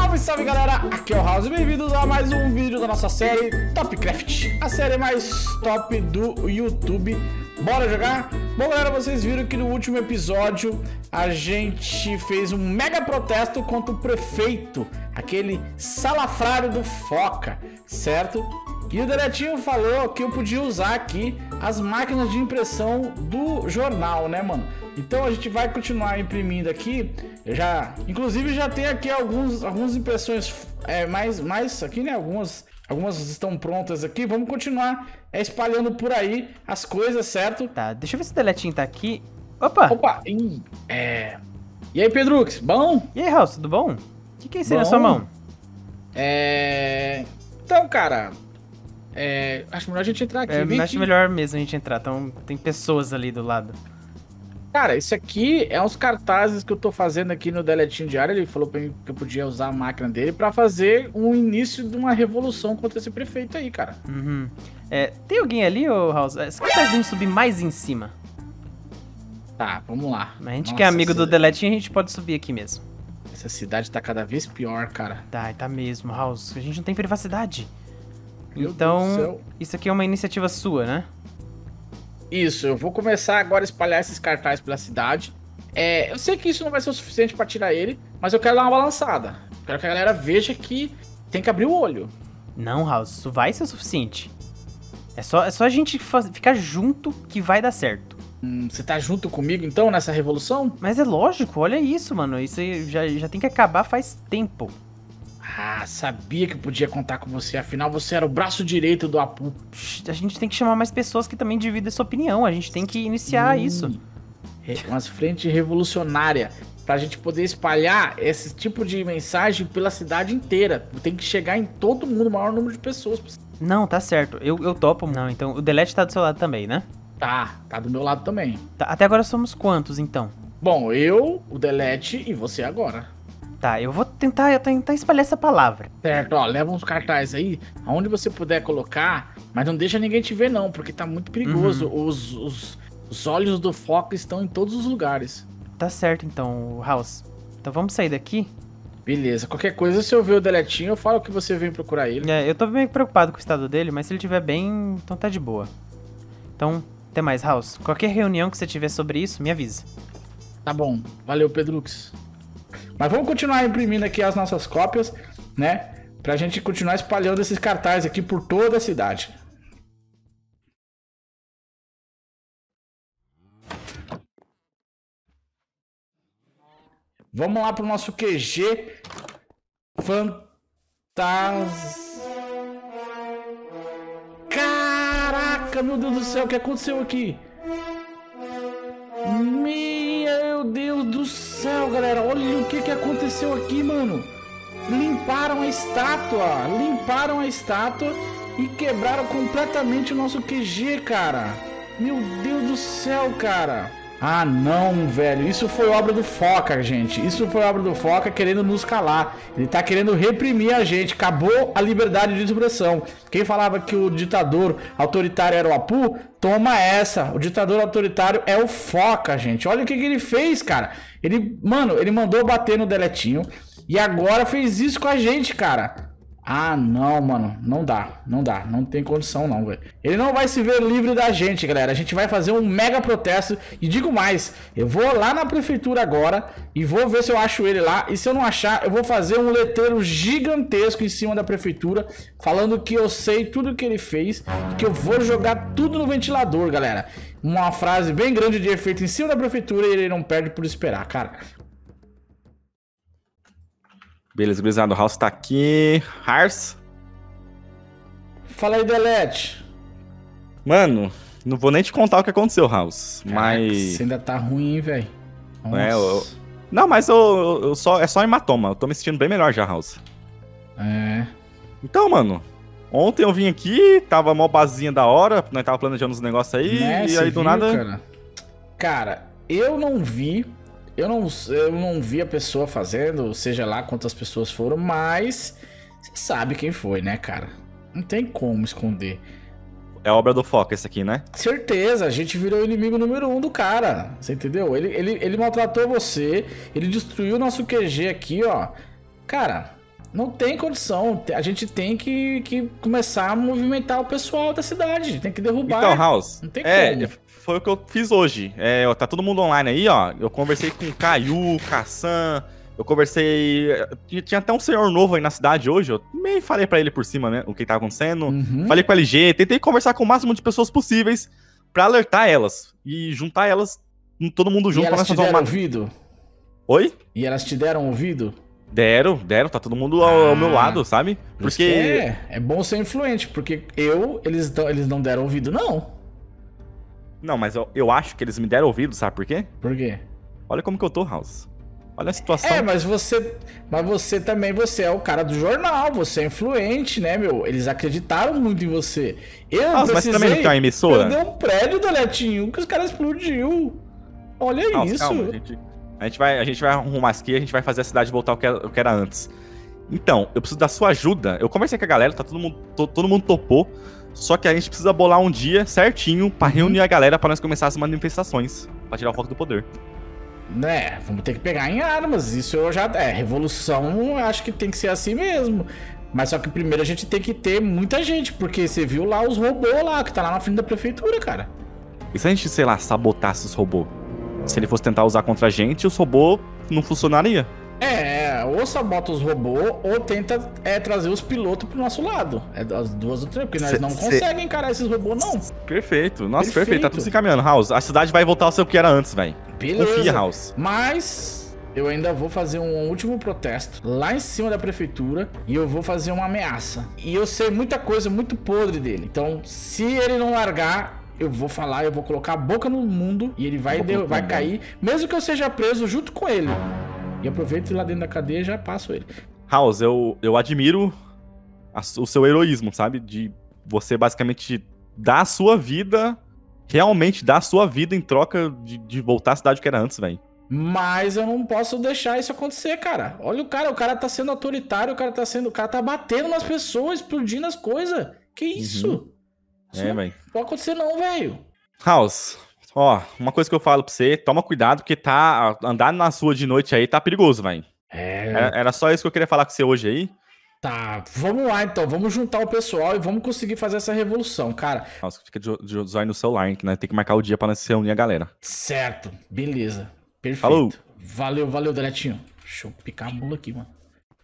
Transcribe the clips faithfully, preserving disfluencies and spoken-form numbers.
Salve, salve galera, aqui é o House e bem-vindos a mais um vídeo da nossa série Topcraft, a série mais top do YouTube. Bora jogar? Bom galera, vocês viram que no último episódio a gente fez um mega protesto contra o prefeito, aquele salafrário do Foca, certo? E o Deletinho falou que eu podia usar aqui as máquinas de impressão do jornal, né, mano? Então a gente vai continuar imprimindo aqui. Eu já, inclusive já tem aqui alguns, algumas impressões é, mais, mais aqui, né? Algumas, algumas estão prontas aqui. Vamos continuar é, espalhando por aí as coisas, certo? Tá, deixa eu ver se o Deletinho tá aqui. Opa! Opa! Ih, é... E aí, Pedrux, bom? E aí, House, tudo bom? O que, que é isso aí na sua mão? É... Então, cara... É... Acho melhor a gente entrar aqui. É, Vem acho aqui. melhor mesmo a gente entrar. Então, tem pessoas ali do lado. Cara, isso aqui é uns cartazes que eu tô fazendo aqui no Deletinho Diário. Ele falou pra mim que eu podia usar a máquina dele pra fazer um início de uma revolução contra esse prefeito aí, cara. Uhum. É, tem alguém ali, ô House? Você consegue subir mais em cima? Tá, vamos lá. A gente Nossa, que é amigo essa- do Deletinho, a gente pode subir aqui mesmo. Essa cidade tá cada vez pior, cara. Tá, tá mesmo, House. A gente não tem privacidade. Meu Deus do Então, céu. isso aqui é uma iniciativa sua, né? Isso, eu vou começar agora a espalhar esses cartazes pela cidade. É, eu sei que isso não vai ser o suficiente pra tirar ele, mas eu quero dar uma balançada. Quero que a galera veja que tem que abrir o olho. Não, House, isso vai ser o suficiente. É só, é só a gente faz- ficar junto que vai dar certo. Hum, você tá junto comigo então nessa revolução? Mas é lógico, olha isso, mano. Isso aí já, já tem que acabar faz tempo. Ah, sabia que eu podia contar com você. Afinal, você era o braço direito do Apu. Psh, A gente tem que chamar mais pessoas que também dividem essa opinião. A gente tem que iniciar Hum, isso. re- Umas frente revolucionária pra gente poder espalhar esse tipo de mensagem pela cidade inteira. Tem que chegar em todo mundo, o maior número de pessoas. Não, tá certo. Eu, eu topo. Não, então o Delete tá do seu lado também, né? Tá, tá do meu lado também. Tá, até agora somos quantos, então? Bom, eu, o Delete e você agora. Tá, eu vou tentar, eu tentar espalhar essa palavra. Certo, ó, leva uns cartazes aí, aonde você puder colocar, mas não deixa ninguém te ver não, porque tá muito perigoso. Os, os, os olhos do Foca estão em todos os lugares. Tá certo, então, House. Então vamos sair daqui? Beleza, qualquer coisa, se eu ver o Deletinho, eu falo que você vem procurar ele. É, eu tô meio preocupado com o estado dele, mas se ele estiver bem, então tá de boa. Então, até mais, House. Qualquer reunião que você tiver sobre isso, me avisa. Tá bom, valeu, Pedrux. Mas vamos continuar imprimindo aqui as nossas cópias, né? Pra gente continuar espalhando esses cartazes aqui por toda a cidade. Vamos lá pro nosso Q G Fantas... Caraca, meu Deus do céu, o que aconteceu aqui? Meu Deus do céu, galera, olha o que que aconteceu aqui, mano. Limparam a estátua, limparam a estátua e quebraram completamente o nosso Q G, cara. Meu Deus do céu, cara. Ah, não, velho, isso foi obra do Foca, gente. Isso foi obra do Foca querendo nos calar. Ele tá querendo reprimir a gente. Acabou a liberdade de expressão. Quem falava que o ditador autoritário era o Apu, toma essa. O ditador autoritário é o Foca, gente. Olha o que, que ele fez, cara. Ele, mano, ele mandou bater no Deletinho e agora fez isso com a gente, cara. Ah, não, mano, não dá, não dá, não tem condição não, velho. Ele não vai se ver livre da gente, galera. A gente vai fazer um mega protesto e digo mais, eu vou lá na prefeitura agora e vou ver se eu acho ele lá. E se eu não achar, eu vou fazer um letreiro gigantesco em cima da prefeitura falando que eu sei tudo que ele fez e que eu vou jogar tudo no ventilador, galera. Uma frase bem grande de efeito em cima da prefeitura e ele não perde por esperar, cara. Beleza, gurizada, o House tá aqui. Hars. Fala aí, Delete. Mano, não vou nem te contar o que aconteceu, House. Caraca, Mas. você ainda tá ruim, hein, velho. É, eu- Não, mas eu, eu- eu só, é só hematoma. Eu tô me sentindo bem melhor já, House. É. Então, mano, ontem eu vim aqui, tava mó basinha da hora, nós tava planejando uns negócios aí, Né, e você aí do viu, nada. Cara? Cara, eu não vi. Eu não, eu não vi a pessoa fazendo, seja lá quantas pessoas foram, mas você sabe quem foi, né, cara? Não tem como esconder. É obra do Foca esse aqui, né? Certeza, a gente virou o inimigo número um do cara. Você entendeu? Ele, ele, ele maltratou você, ele destruiu o nosso Q G aqui, ó. Cara, Não tem condição. A gente tem que, que começar a movimentar o pessoal da cidade. Tem que derrubar. Então, House, não tem é, como. foi o que eu fiz hoje. É, ó, tá todo mundo online aí, ó. Eu conversei com o Caio, Kassan, eu conversei... Tinha até um senhor novo aí na cidade hoje, eu meio falei pra ele por cima, né, o que tá acontecendo. Uhum. Falei com a L G, tentei conversar com o máximo de pessoas possíveis pra alertar elas. E juntar elas, todo mundo junto E pra elas nós te fazer deram uma... ouvido? Oi? E elas te deram ouvido? Deram, deram, tá todo mundo ao, ao Ah, meu lado, sabe? Isso Porque... É, é bom ser influente, porque eu, eles, tão, eles não deram ouvido, não. Não, mas eu, eu acho que eles me deram ouvido, sabe por quê? Por quê? Olha como que eu tô, House. Olha a situação. É, mas você, mas você também, você é o cara do jornal, você é influente, né, meu? Eles acreditaram muito em você. Eu Nossa, mas também não tem uma emissora? Perder um prédio, Deletinho, que os caras explodiu. Olha Calma, isso. calma, a gente, a gente vai, a gente vai arrumar isso aqui, a gente vai fazer a cidade voltar ao que era, ao que era antes. Então, eu preciso da sua ajuda. Eu conversei com a galera, tá todo mundo, to, todo mundo topou. Só que a gente precisa bolar um dia certinho pra Uhum. reunir a galera pra nós começar as manifestações, pra tirar o foco do poder. Né, vamos ter que pegar em armas. Isso eu já. É, revolução, eu acho que tem que ser assim mesmo. Mas só que primeiro a gente tem que ter muita gente, porque você viu lá os robôs lá, que tá lá na frente da prefeitura, cara. E se a gente, sei lá, sabotasse os robôs? Se ele fosse tentar usar contra a gente, os robôs não funcionaria. É, ou sabota os robôs, ou tenta é, trazer os pilotos pro nosso lado. É as duas ou três, porque nós Cê- não cê- conseguimos encarar esses robôs, não. Perfeito. Nossa, perfeito. Perfeito. Tá tudo se encaminhando. House, a cidade vai voltar ao seu que era antes, velho. Beleza. Confia, House. Mas eu ainda vou fazer um último protesto lá em cima da prefeitura e eu vou fazer uma ameaça. E eu sei muita coisa muito podre dele. Então, se ele não largar, eu vou falar, eu vou colocar a boca no mundo e ele vai, Boca de- no vai mundo. cair, mesmo que eu seja preso junto com ele. E aproveito lá dentro da cadeia e já passo ele. House, eu, eu admiro a su- o seu heroísmo, sabe? De você basicamente dar a sua vida, realmente dar a sua vida em troca de, de voltar à cidade que era antes, velho. Mas eu não posso deixar isso acontecer, cara. Olha o cara, o cara tá sendo autoritário, o cara tá sendo, o cara tá batendo nas pessoas, explodindo as coisas. Que isso? Isso É, não velho. pode acontecer não, velho. House, ó, uma coisa que eu falo pra você, toma cuidado, porque tá, andar na sua de noite aí tá perigoso, velho. É, Era, era só isso que eu queria falar com você hoje aí. tá. Vamos lá então, vamos juntar o pessoal e vamos conseguir fazer essa revolução, cara. Nossa, fica de, de zóio no celular, hein, que nós tem que marcar o dia pra nós se reunir a galera. Certo, beleza. Perfeito. Falou. Valeu, valeu, Deletinho. Deixa eu picar a mula aqui, mano.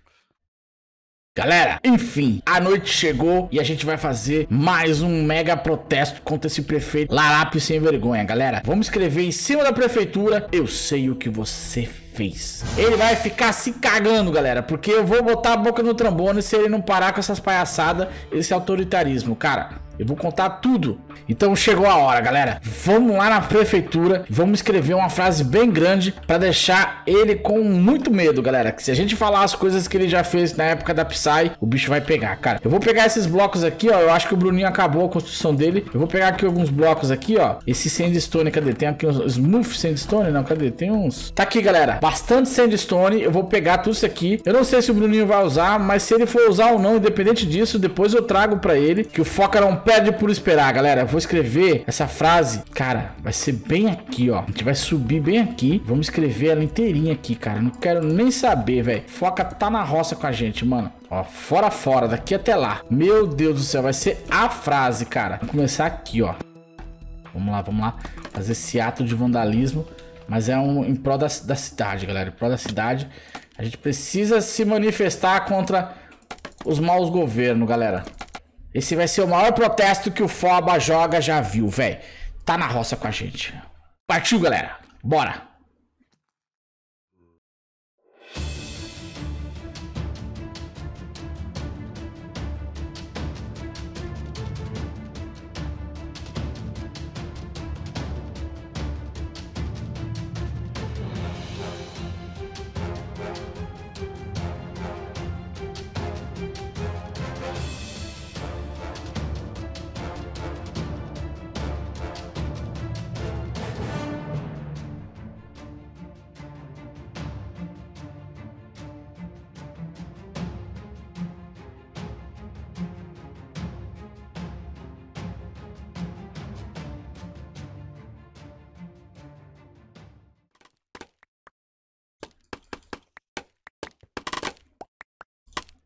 Galera, enfim, a noite chegou e a gente vai fazer mais um mega protesto contra esse prefeito larápio sem vergonha, galera. Vamos escrever em cima da prefeitura: eu sei o que você fez. Ele vai ficar se cagando, galera, porque eu vou botar a boca no trombone se ele não parar com essas palhaçadas, esse autoritarismo, cara. Eu vou contar tudo. Então chegou a hora, galera. Vamos lá na prefeitura. Vamos escrever uma frase bem grande pra deixar ele com muito medo, galera. Que se a gente falar as coisas que ele já fez na época da Psy, o bicho vai pegar, cara. Eu vou pegar esses blocos aqui, ó. Eu acho que o Bruninho acabou a construção dele. Eu vou pegar aqui alguns blocos aqui, ó. Esse sandstone, cadê? Tem aqui uns smooth sandstone? Não, cadê? Tem uns... Tá aqui, galera. Bastante sandstone. Eu vou pegar tudo isso aqui. Eu não sei se o Bruninho vai usar, mas se ele for usar ou não, independente disso, depois eu trago pra ele. Que o Foca não pede por esperar, galera. Eu vou escrever essa frase, cara, vai ser bem aqui, ó. A gente vai subir bem aqui. Vamos escrever ela inteirinha aqui, cara. Não quero nem saber, velho. Foca tá na roça com a gente, mano. Ó, fora, fora, daqui até lá. Meu Deus do céu, vai ser a frase, cara. Vamos começar aqui, ó. Vamos lá, vamos lá. Fazer esse ato de vandalismo. Mas é um em prol da, da cidade, galera. Em prol da cidade. A gente precisa se manifestar contra os maus governos, galera. Esse vai ser o maior protesto que o Foba Joga já viu, velho. Tá na roça com a gente. Partiu, galera. Bora.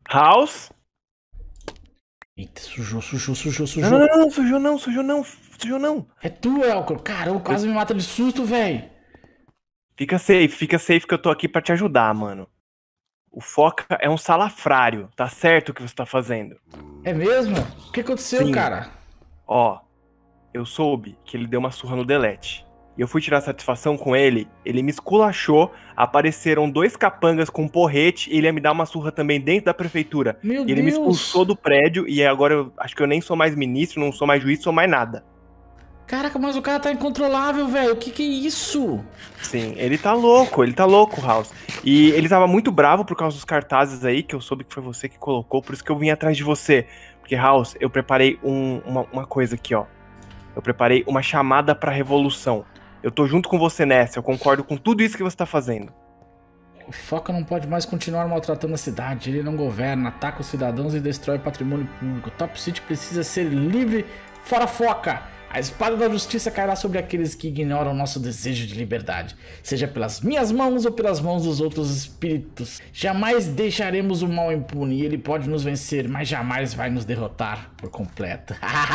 House? Eita, sujou, sujou, sujou, sujou. Não, não, não, não, sujou não, sujou não, sujou não. É tu, Elcor. Caramba, quase me mata de susto, velho. Fica safe, fica safe que eu tô aqui pra te ajudar, mano. O Foca é um salafrário, tá certo o que você tá fazendo. É mesmo? O que aconteceu, Sim. cara? Ó, eu soube que ele deu uma surra no Delete. E eu fui tirar satisfação com ele, ele me esculachou, apareceram dois capangas com um porrete e ele ia me dar uma surra também dentro da prefeitura. Meu E ele Deus. me expulsou do prédio e agora eu acho que eu nem sou mais ministro, não sou mais juiz, sou mais nada. Caraca, mas o cara tá incontrolável, velho. O que que é isso? Sim, ele tá louco, ele tá louco, House. E ele tava muito bravo por causa dos cartazes aí, que eu soube que foi você que colocou, por isso que eu vim atrás de você. Porque, House, eu preparei um, uma, uma coisa aqui, ó. Eu preparei uma chamada pra revolução. Eu tô junto com você nessa, eu concordo com tudo isso que você tá fazendo. O Foca não pode mais continuar maltratando a cidade. Ele não governa, ataca os cidadãos e destrói o patrimônio público. Top City precisa ser livre. Fora Foca! A espada da justiça cairá sobre aqueles que ignoram nosso desejo de liberdade, seja pelas minhas mãos ou pelas mãos dos outros espíritos. Jamais deixaremos o mal impune. Ele pode nos vencer, mas jamais vai nos derrotar por completo.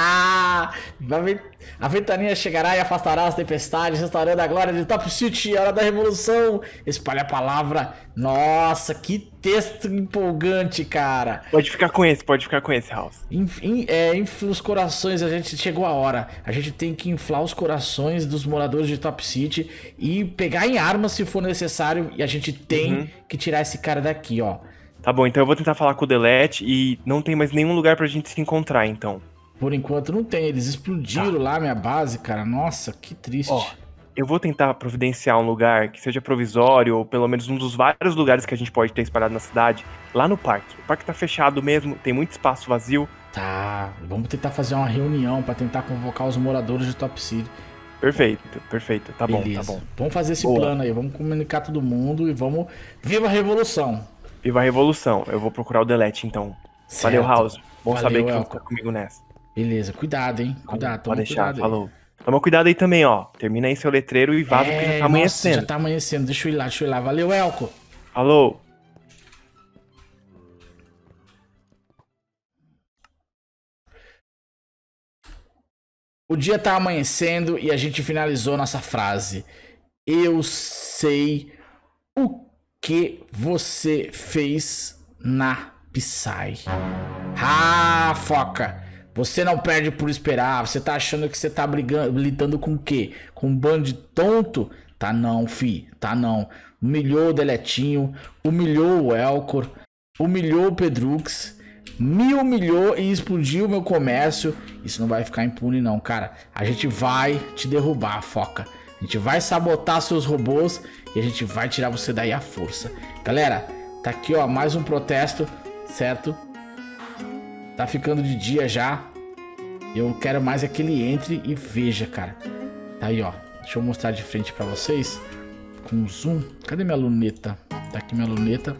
A ventania chegará e afastará as tempestades, restaurando a glória de Top City, a hora da revolução. Espalhe a palavra. Nossa, que texto empolgante, cara. Pode ficar com esse, pode ficar com esse, House. Enfim, é, infla os corações, a gente chegou a hora. A gente tem que inflar os corações dos moradores de Top City e pegar em armas se for necessário. E a gente tem uhum. que tirar esse cara daqui, ó. Tá bom, então eu vou tentar falar com o Delete e não tem mais nenhum lugar pra gente se encontrar, então. Por enquanto não tem, eles explodiram tá. lá minha base, cara. Nossa, que triste. Ó, eu vou tentar providenciar um lugar que seja provisório, ou pelo menos um dos vários lugares que a gente pode ter espalhado na cidade, lá no parque. O parque tá fechado mesmo, tem muito espaço vazio. Tá, vamos tentar fazer uma reunião pra tentar convocar os moradores de Top City. Perfeito, perfeito, tá Beleza. bom, tá bom. Vamos fazer esse Boa. plano aí, vamos comunicar todo mundo e vamos... Viva a Revolução! Viva a Revolução, eu vou procurar o Delete então. Certo. Valeu, House, bom Valeu, saber que Elco. vai ficar comigo nessa. Beleza, cuidado, hein? Cuidado, toma Pode deixar, cuidado falou. Aí. Toma cuidado aí também, ó. Termina aí seu letreiro e vaza, é, porque já tá nossa, amanhecendo. já tá amanhecendo, deixa eu ir lá, deixa eu ir lá. Valeu, Elco! Falou! O dia tá amanhecendo e a gente finalizou nossa frase. Eu sei o que você fez na Psy. Ah, Foca! Você não perde por esperar. Você tá achando que você tá brigando, lidando com o quê? Com um bando de tonto? Tá não, fi. Tá não. Humilhou o Deletinho. Humilhou o Elcor. Humilhou o Pedrux. Me humilhou e explodiu o meu comércio. Isso não vai ficar impune não, cara. A gente vai te derrubar, Foca. A gente vai sabotar seus robôs e a gente vai tirar você daí à força. Galera, tá aqui, ó, mais um protesto, certo? Tá ficando de dia já. Eu quero mais é que ele entre e veja, cara. Tá aí, ó. Deixa eu mostrar de frente pra vocês. Com zoom. Cadê minha luneta? Tá aqui minha luneta.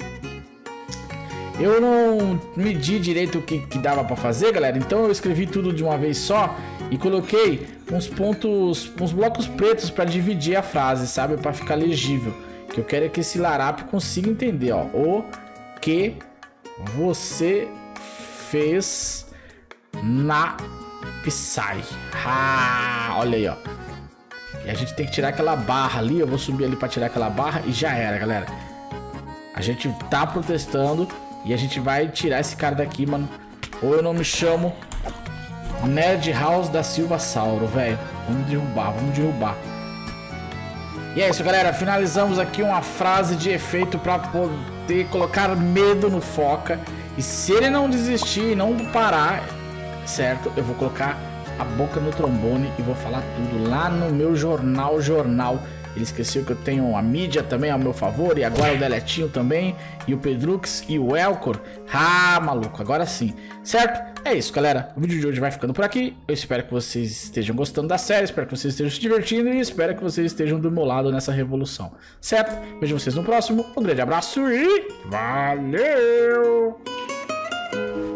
Eu não medi direito o que, que dava pra fazer, galera. Então eu escrevi tudo de uma vez só. E coloquei uns pontos, uns blocos pretos pra dividir a frase, sabe? Pra ficar legível. O que eu quero é que esse larápio consiga entender, ó. O que você fez na Psy. Ah, olha aí, ó. E a gente tem que tirar aquela barra ali. Eu vou subir ali pra tirar aquela barra e já era, galera. A gente tá protestando e a gente vai tirar esse cara daqui, mano. Ou eu não me chamo Nerd House da Silva Sauro, velho. Vamos derrubar, vamos derrubar. E é isso, galera. Finalizamos aqui uma frase de efeito pra poder colocar medo no Foca. E se ele não desistir e não parar, certo? Eu vou colocar a boca no trombone e vou falar tudo lá no meu jornal, jornal. Ele esqueceu que eu tenho a mídia também ao meu favor. E agora o Deletinho também. E o Pedrux e o Elcor. Ah, maluco, agora sim. Certo? É isso, galera. O vídeo de hoje vai ficando por aqui. Eu espero que vocês estejam gostando da série. Espero que vocês estejam se divertindo. E espero que vocês estejam do meu lado nessa revolução. Certo? Vejo vocês no próximo. Um grande abraço e valeu!